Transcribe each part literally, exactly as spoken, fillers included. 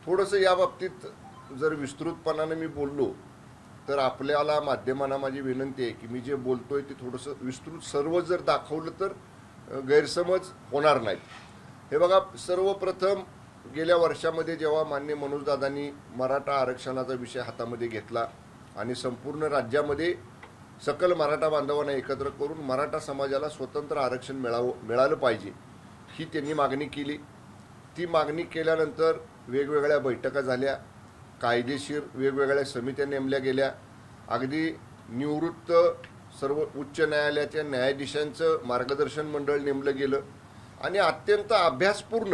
थोडंसं या बाबतीत जर विस्तृतपणाने मी बोललो तर आपल्याला माध्यमांना माझी विनंती आहे की मी जे बोलतोय ते थोडंसं विस्तृत सर्व जर दाखवलं तर गैरसमज होणार नाहीत. हे बघा, सर्वप्रथम गेल्या वर्षामध्ये जेव्हा माननीय मनोजदादांनी मराठा आरक्षणाचा विषय हातामध्ये घेतला आणि संपूर्ण राज्यामध्ये सकल मराठा बांधवांना एकत्र करून मराठा समाजाला स्वतंत्र आरक्षण मिळावं मिळालं पाहिजे ही त्यांनी मागणी केली. ती मागणी केल्यानंतर वेगवेगळ्या बैठका झाल्या, कायदेशीर वेगवेगळ्या समित्या नेमल्या गेल्या, अगदी निवृत्त सर्व उच्च न्यायालयाच्या न्यायाधीशांचं मार्गदर्शन मंडळ नेमलं गेलं आणि अत्यंत अभ्यासपूर्ण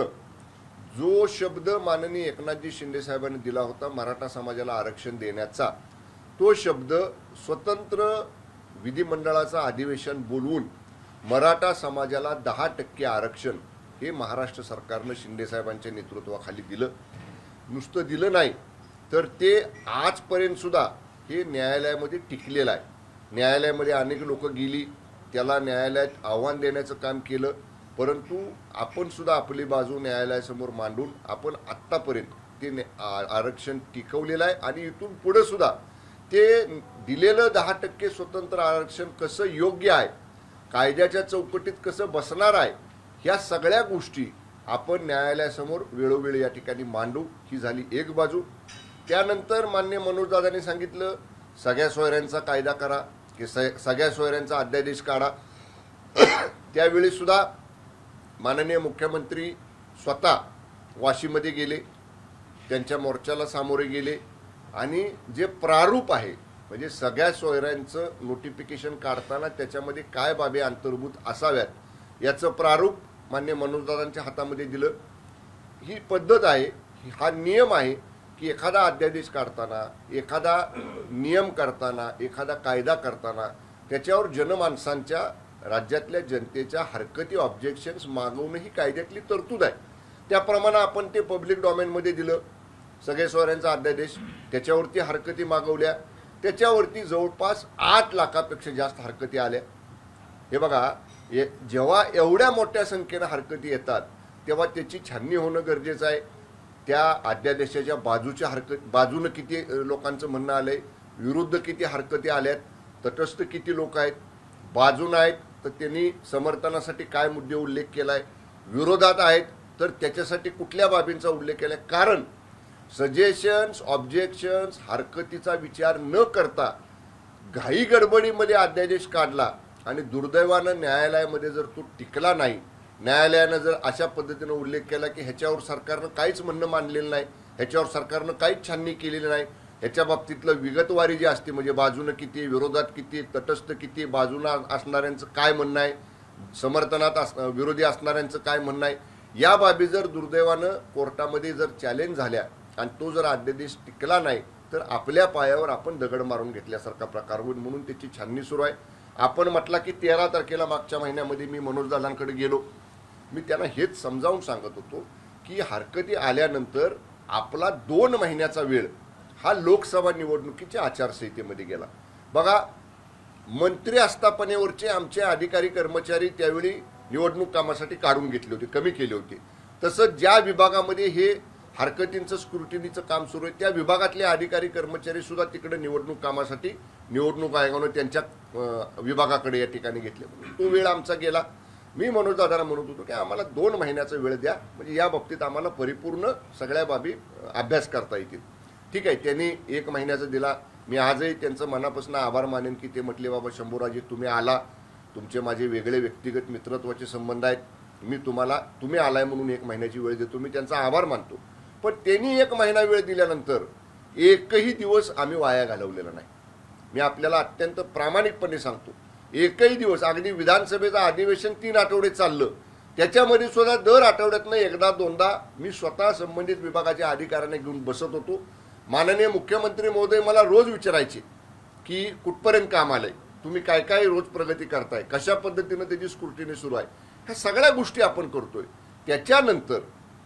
जो शब्द माननीय एकनाथजी शिंदे साहेबांनी दिला होता मराठा समाजाला आरक्षण देण्याचा, तो शब्द स्वतंत्र विधिमंडळाचं अधिवेशन बोलवून मराठा समाजाला दहा टक्के आरक्षण हे महाराष्ट्र सरकारनं शिंदे साहेबांच्या नेतृत्वाखाली दिलं. नुसतं दिलं नाही तर ते आजपर्यंत सुद्धा हे न्यायालयामध्ये टिकलेलं आहे. न्यायालयामध्ये अनेक लोक गेली, त्याला न्यायालयात आव्हान देण्याचं काम केलं, परंतु आपण सुद्धा आपली बाजू न्यायालयासमोर मांडून आपण आत्तापर्यंत ते आरक्षण टिकवलेलं आहे आणि इथून पुढे सुद्धा ते दिलेलं दहा टक्के स्वतंत्र आरक्षण कसं योग्य आहे, कायद्याच्या चौकटीत कसं बसणार आहे, ह्या सगळ्या गोष्टी आपण न्यायालयासमोर वेळोवेळी या ठिकाणी मांडू. ही झाली एक बाजू. त्यानंतर माननीय मनोजदादांनी सांगितलं सगळ्या सोयऱ्यांचा कायदा करा की सगळ्या सोयऱ्यांचा अध्यादेश काढा. त्यावेळी सुद्धा माननीय मुख्यमंत्री स्वतः वाशीमध्ये गेले, त्यांच्या मोर्चाला सामोरे गेले आणि जे प्रारूप आहे म्हणजे सगळ्या सोयऱ्यांचं नोटिफिकेशन काढताना त्याच्यामध्ये काय बाबी अंतर्भूत असाव्यात याचं प्रारूप मान्य मनोजदादांच्या हातामध्ये दिलं. ही पद्धत आहे, हा नियम आहे की एखादा अध्यादेश काढताना, एखादा नियम करताना, एखादा कायदा करताना त्याच्यावर जनमानसांच्या, राज्यातल्या जनतेच्या हरकती, ऑब्जेक्शन्स मागवणं ही कायद्यातली तरतूद आहे. त्याप्रमाणे आपण ते पब्लिक डॉमेनमध्ये दिलं. सगळे सोयऱ्यांचा अध्यादेश, त्याच्यावरती हरकती मागवल्या, त्याच्यावरती जवळपास आठ लाखापेक्षा जास्त हरकती आल्या. हे बघा, जेव्हा एवढ्या मोठ्या संख्येनं हरकती येतात तेव्हा त्याची छाननी होणं गरजेचं आहे. त्या अध्यादेशाच्या बाजूच्या हरकत बाजूनं किती लोकांचं म्हणणं आलंय, विरुद्ध किती हरकती आल्यात, तटस्थ किती लोक आहेत, बाजून आहेत तर त्यांनी समर्थनासाठी काय मुद्दे उल्लेख केलाय, विरोधात आहेत तर त्याच्यासाठी कुठल्या बाबींचा उल्लेख केलाय. कारण सजेशन्स, ऑब्जेक्शन्स, हरकतीचा विचार न करता घाई गडबडीमध्ये अध्यादेश काढला आणि दुर्दैवानं न्यायालयामध्ये जर तो टिकला नाही, न्यायालयानं जर अशा पद्धतीनं उल्लेख केला की ह्याच्यावर सरकारनं काहीच म्हणणं मानलेलं नाही, ह्याच्यावर सरकारनं काहीच छाननी केलेली नाही, ह्याच्या बाबतीतलं विगतवारी जी असते म्हणजे बाजूनं किती, विरोधात किती, तटस्थ किती, बाजूनं असणाऱ्यांचं काय म्हणणं आहे, समर्थनात अस विरोधी असणाऱ्यांचं काय म्हणणं आहे, या बाबी जर दुर्दैवानं कोर्टामध्ये जर चॅलेंज झाल्या आणि तो जर अध्यादेश टिकला नाही तर आपल्या पायावर आपण दगड मारून घेतल्यासारखा प्रकार होईल. म्हणून त्याची छाननी सुरू आहे. आपण म्हटलं की तेरा तारखेला मागच्या महिन्यामध्ये मी मनोजदादांकडे गेलो. मी त्यांना हेच समजावून सांगत होतो की हरकती आल्यानंतर आपला दोन महिन्याचा वेळ हा लोकसभा निवडणुकीच्या आचारसंहितेमध्ये गेला. बघा, मंत्री आस्थापनेवरचे आमचे अधिकारी कर्मचारी त्यावेळी निवडणूक कामासाठी काढून घेतले होते, कमी केले होते. तसंच ज्या विभागामध्ये हे हरकतींचं स्क्रुटिनीचं काम सुरू आहे त्या विभागातले अधिकारी कर्मचारी सुद्धा तिकडे निवडणूक कामासाठी निवडणूक आयोगाने त्यांच्या विभागाकडे या ठिकाणी घेतले. तो वेळ आमचा गेला. मी मनोजदादांना म्हणत होतो की आम्हाला दोन महिन्याचा वेळ द्या, म्हणजे या बाबतीत आम्हाला परिपूर्ण सगळ्या बाबी अभ्यास करता येतील. ठीक आहे, त्यांनी एक महिन्याचा दिला. मी आजही त्यांचं मनापासून आभार मानेन की ते म्हटले बाबा शंभूराजी तुम्ही आला, तुमचे माझे वेगळे व्यक्तिगत मित्रत्वाचे संबंध आहेत, मी तुम्हाला तुम्ही आलाय म्हणून एक महिन्याची वेळ देतो. मी त्यांचा आभार मानतो. पण त्यांनी एक महिना वेळ दिल्यानंतर एकही दिवस आम्ही वाया घालवलेला नाही. मी आपल्याला अत्यंत प्रामाणिकपणे सांगतो, एकही दिवस, अगदी विधानसभेचं अधिवेशन तीन आठवडे चाललं त्याच्यामध्ये सुद्धा दर आठवड्यातनं एकदा दोनदा मी स्वतः संबंधित विभागाच्या अधिकाऱ्यांना घेऊन बसत होतो. माननीय मुख्यमंत्री महोदय मला रोज विचारायचे की कुठपर्यंत काम आलंय, तुम्ही काय काय रोज प्रगती करताय, कशा पद्धतीनं त्याची स्क्रुटिनी सुरू आहे, ह्या सगळ्या गोष्टी आपण करतोय. त्याच्यानंतर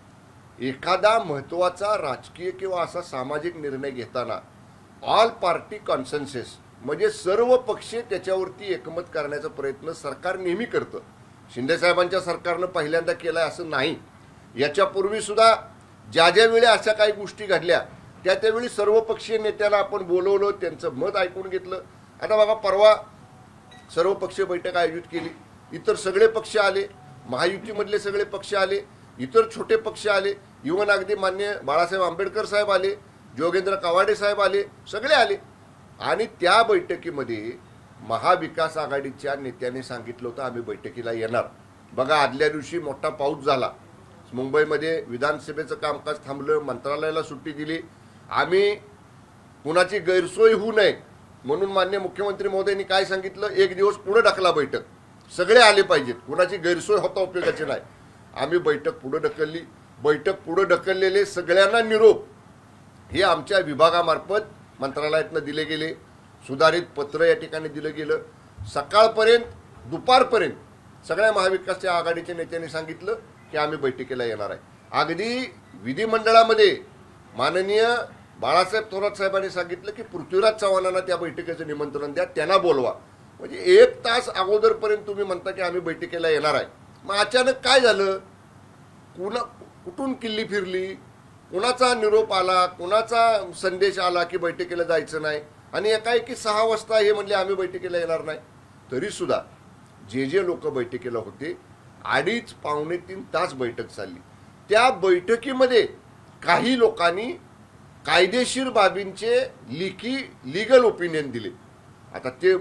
एखादा महत्त्वाचा राजकीय किंवा असा सामाजिक निर्णय घेताना ऑल पार्टी कॉन्सेन्सस म्हणजे सर्व पक्ष त्याच्यावरती एकमत करण्याचा प्रयत्न सरकार नेहमी करतं. शिंदे साहेबांच्या सरकारनं पहिल्यांदा केलाय असं नाही. याच्यापूर्वी सुद्धा ज्या ज्यावेळी अशा काही गोष्टी घडल्या त्या त्यावेळी सर्वपक्षीय नेत्याला आपण बोलवलं, त्यांचं मत ऐकून घेतलं. आता बघा, परवा सर्वपक्षीय बैठक आयोजित केली, इतर सगळे पक्ष आले, महायुतीमधले सगळे पक्ष आले, इतर छोटे पक्ष आले, इव्हन अगदी मान्य बाळासाहेब आंबेडकर साहेब आले, जोगेंद्र कवाडे साहेब आले, सगळे आले. आणि त्या बैठकीमध्ये महाविकास आघाडीच्या नेत्याने सांगितलं होतं आम्ही बैठकीला येणार. बघा, आदल्या दिवशी मोठा पाऊस झाला, मुंबईमध्ये विधानसभेचं कामकाज थांबलं, मंत्रालयाला सुट्टी दिली. आम्ही कुणाची गैरसोय होऊ नये म्हणून मान्य मुख्यमंत्री महोदयांनी काय सांगितलं, एक दिवस पुढे ढकला बैठक, सगळे आले पाहिजेत, कुणाची गैरसोय होता उपयोगाची नाही. आम्ही बैठक पुढे ढकलली. बैठक पुढे ढकललेले सगळ्यांना निरोप हे आमच्या विभागामार्फत मंत्रालयातनं दिले गेले. सुधारित पत्र या ठिकाणी दिलं गेलं. सकाळपर्यंत दुपारपर्यंत सगळ्या महाविकास आघाडीच्या नेत्यांनी सांगितलं की आम्ही बैठकीला येणार आहे. अगदी विधिमंडळामध्ये माननीय बाळासाहेब थोरात साहेबांनी सांगितलं की पृथ्वीराज चव्हाणांना त्या बैठकीचं निमंत्रण द्या, त्यांना बोलवा. म्हणजे एक तास अगोदरपर्यंत तुम्ही म्हणता की आम्ही बैठकीला येणार आहे. मग अचानक काय झालं, कुणा कुठून किल्ली फिरली, कुणाचा निरोप आला, कुणाचा संदेश आला की बैठकीला जायचं नाही, आणि एकाएकी सहा वाजता हे म्हणले आम्ही बैठकीला येणार नाही. तरीसुद्धा जे जे लोक बैठकीला होते, अडीच पावणे तीन तास बैठक चालली. त्या बैठकीमध्ये काही लोकांनी कायदेशीर बाबींचे लिखी लिगल ओपिनियन दिले. आता ते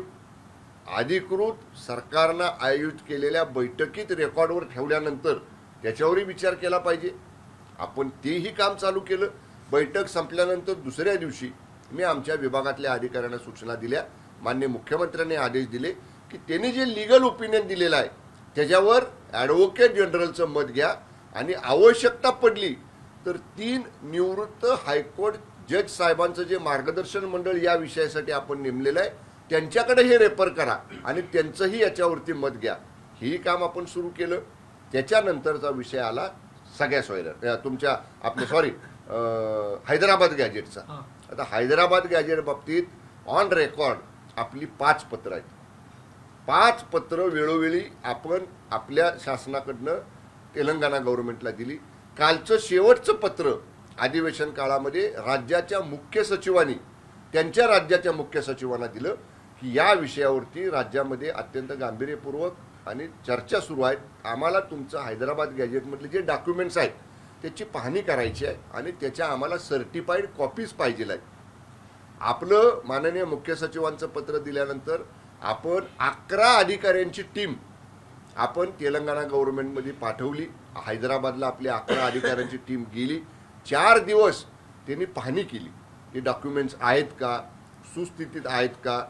अधिकृत सरकारनं आयोजित केलेल्या बैठकीत रेकॉर्डवर ठेवल्यानंतर त्याच्यावरही विचार केला पाहिजे. आपण तेही काम चालू केलं. बैठक संपल्यानंतर दुसऱ्या दिवशी मी आमच्या विभागातल्या अधिकाऱ्यांना सूचना दिल्या. माननीय मुख्यमंत्र्यांनी आदेश दिले की त्यांनी जे लिगल ओपिनियन दिलेलं आहे त्याच्यावर ॲडव्होकेट जनरलचं मत घ्या, आणि आवश्यकता पडली तर तीन निवृत्त हायकोर्ट जज साहेबांचं जे मार्गदर्शन मंडळ या विषयासाठी आपण नेमलेलं आहे त्यांच्याकडे हे रेफर करा आणि त्यांचंही याच्यावरती मत घ्या. ही काम आपण सुरू केलं. त्याच्यानंतरचा विषय आला सगळ्या सोयीला तुमच्या आपले सॉरी हैदराबाद गॅजेटचा. आता हैदराबाद गॅजेट बाबतीत ऑन रेकॉर्ड आपली पाच पत्र आहेत. पाच पत्र वेळोवेळी आपण आपल्या शासनाकडनं तेलंगणा गव्हर्नमेंटला दिली. कालचं शेवटचं पत्र अधिवेशन काळामध्ये राज्याच्या मुख्य सचिवांनी त्यांच्या राज्याच्या मुख्य सचिवांना दिलं की या विषयावरती राज्यामध्ये अत्यंत गांभीर्यपूर्वक आणि चर्चा सुरू आहेत. आम्हाला तुमचं हैदराबाद गॅजेटमधले जे डॉक्युमेंट्स आहेत त्याची पाहणी करायची आहे आणि त्याच्या आम्हाला सर्टिफाईड कॉपीज पाहिजे आहेत. आपलं माननीय मुख्य सचिवांचं पत्र दिल्यानंतर आपण अकरा अधिकाऱ्यांची टीम आपण तेलंगणा गव्हर्नमेंटमध्ये पाठवली. हैदराबादला आपल्या अकरा अधिकाऱ्यांची टीम गेली. चार दिवस त्यांनी पाहणी केली की डॉक्युमेंट्स आहेत का, सुस्थितीत आहेत का.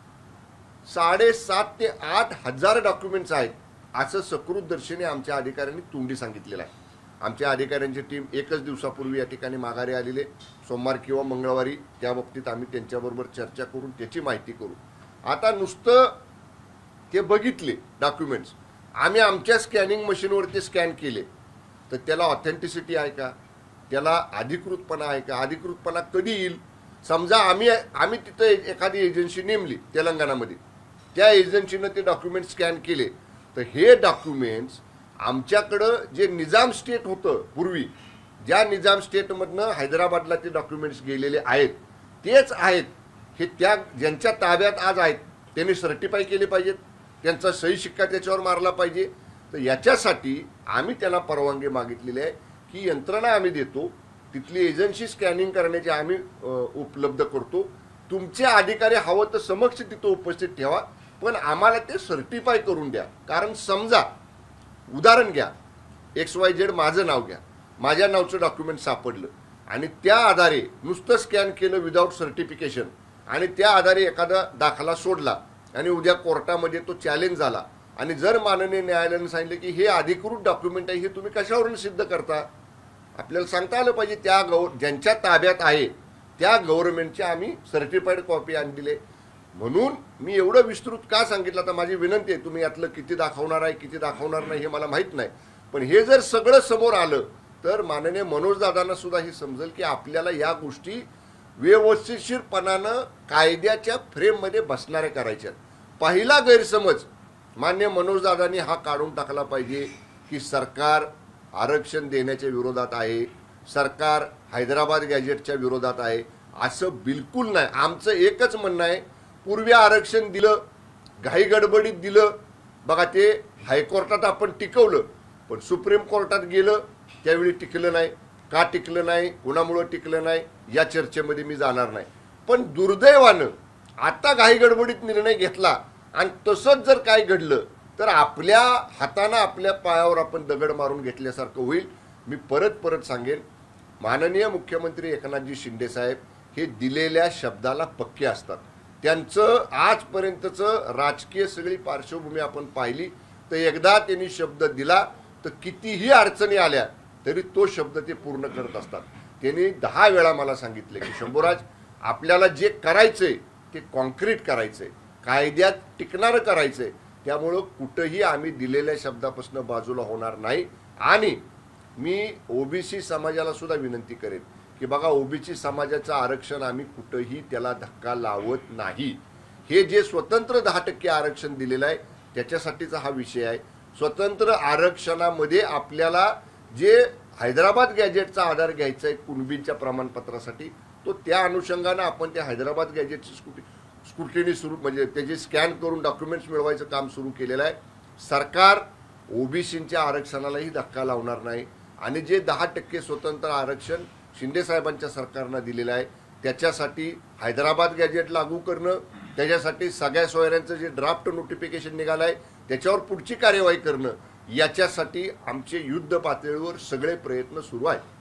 साडेसात ते आठ हजार डॉक्युमेंट्स आहेत असं सकृतदर्शनी आमच्या अधिकाऱ्यांनी तोंडी सांगितलेलं आहे. आमच्या अधिकाऱ्यांची टीम एकच दिवसापूर्वी या ठिकाणी माघारी आलेले. सोमवार किंवा मंगळवारी त्या बाबतीत आम्ही त्यांच्याबरोबर चर्चा करून त्याची माहिती करू. आता नुसतं ते बघितले डॉक्युमेंट्स, आम्ही आमच्या स्कॅनिंग मशीनवरती स्कॅन केले, तर त्याला ऑथेंटिसिटी आहे का, त्याला अधिकृतपणा आहे का, अधिकृतपणा कधी येईल. समजा आम्ही आम्ही तिथं एखादी एजन्सी नेमली तेलंगणामध्ये, त्या एजन्सीनं ते डॉक्युमेंट स्कॅन केले, तर हे डॉक्युमेंट्स आमच्याकडं जे निजाम स्टेट होतं पूर्वी, ज्या निजाम स्टेटमधनं हैदराबादला ते डॉक्युमेंट्स गेलेले आहेत तेच आहेत. हे त्या ज्यांच्या ताब्यात आज आहेत त्यांनी सर्टिफाय केले पाहिजेत, त्यांचा सही शिक्का त्याच्यावर मारला पाहिजे. तर याच्यासाठी आम्ही त्यांना परवानगी मागितलेली आहे की यंत्रणा आम्ही देतो, तिथली एजन्सी स्कॅनिंग करण्याची आम्ही उपलब्ध करतो. तुमचे अधिकारी हवं तर समक्ष तिथं उपस्थित ठेवा, पण आम्हाला ते सर्टिफाय करून द्या. कारण समजा उदाहरण घ्या, एक्स वाय झेड माझं नाव घ्या, माझ्या नावचं डॉक्युमेंट सापडलं आणि त्या आधारे नुसतं स्कॅन केलं विदाऊट सर्टिफिकेशन आणि त्या आधारे एखादा दाखला सोडला आणि उद्या कोर्टामध्ये तो चॅलेंज झाला आणि जर माननीय न्यायालयाने सांगितलं की हे अधिकृत डॉक्युमेंट आहे, हे तुम्ही कशावरून सिद्ध करता. आपल्याला सांगता आलं पाहिजे त्या गव ज्यांच्या ताब्यात आहे त्या गव्हर्नमेंटची आम्ही सर्टिफाईड कॉपी आणलेली आहे. म्हणून मी एवढं विस्तृत का सांगितलं, तर माझी विनंती आहे, तुम्ही यातलं किती दाखवणार आहे किती दाखवणार नाही हे मला माहीत नाही, पण हे जर सगळं समोर आलं तर माननीय मनोज दादांना सुद्धा हे समजेल की आपल्याला या गोष्टी व्यवस्थितशीरपणानं कायद्याच्या फ्रेममध्ये बसणाऱ्या करायच्या. पहिला गैरसमज मान्य मनोज दादांनी हा काढून टाकला पाहिजे की सरकार आरक्षण देण्याच्या विरोधात आहे, सरकार हैदराबाद गॅजेटच्या विरोधात आहे असं बिलकुल नाही. आमचं एकच म्हणणं आहे, पूर्वी आरक्षण दिलं, घाई गडबडीत दिलं बघा, ते हायकोर्टात आपण टिकवलं, पण सुप्रीम कोर्टात गेलं त्यावेळी टिकलं नाही. का टिकलं नाही, कोणामुळं टिकलं नाही या चर्चेमध्ये मी जाणार नाही. पण दुर्दैवानं आता घाई गडबडीत निर्णय घेतला आणि तसंच जर काय घडलं तर आपल्या हातानं आपल्या पायावर आपण दगड मारून घेतल्यासारखं होईल. मी परत परत सांगेन, माननीय मुख्यमंत्री एकनाथजी शिंदे साहेब हे दिलेल्या शब्दाला पक्के असतात. त्यांचं आजपर्यंतचं राजकीय सगळी पार्श्वभूमी आपण पाहिली तर एकदा त्यांनी शब्द दिला तर कितीही अडचणी आल्या तरी तो शब्द ते पूर्ण करत असतात. त्यांनी दहा वेळा मला सांगितले की शंभूराज, आपल्याला जे करायचंय ते कॉन्क्रीट करायचंय, कायद्यात टिकणारं करायचंय, त्यामुळं कुठंही आम्ही दिलेल्या शब्दापासून बाजूला होणार नाही. आणि मी ओबीसी समाजाला सुद्धा विनंती करेन की बघा, ओबीसी समाजाचं आरक्षण आम्ही कुठंही त्याला धक्का लावत नाही. हे जे स्वतंत्र दहा टक्के आरक्षण दिलेलं आहे त्याच्यासाठीचा हा विषय आहे. स्वतंत्र आरक्षणामध्ये आपल्याला जे हैदराबाद गॅजेटचा आधार घ्यायचा आहे कुणबींच्या प्रमाणपत्रासाठी, तो त्या अनुषंगानं आपण त्या हैदराबाद गॅजेटची स्कूटी स्क्रुटिनी सुरू म्हणजे त्याचे स्कॅन करून डॉक्युमेंट्स मिळवायचं काम सुरू केलेलं आहे. सरकार ओबीसींच्या आरक्षणालाही धक्का लावणार नाही. आणि जे दहा टक्के स्वतंत्र आरक्षण शिंदे साहेबांच्या सरकारनं दिलेलं आहे त्याच्यासाठी हैदराबाद गॅजेट लागू करणं, त्याच्यासाठी सगळ्या सोयऱ्यांचं जे ड्राफ्ट नोटिफिकेशन निघालं आहे त्याच्यावर पुढची कार्यवाही करणं, याच्यासाठी आमचे युद्ध पातळीवर सगळे प्रयत्न सुरू आहेत.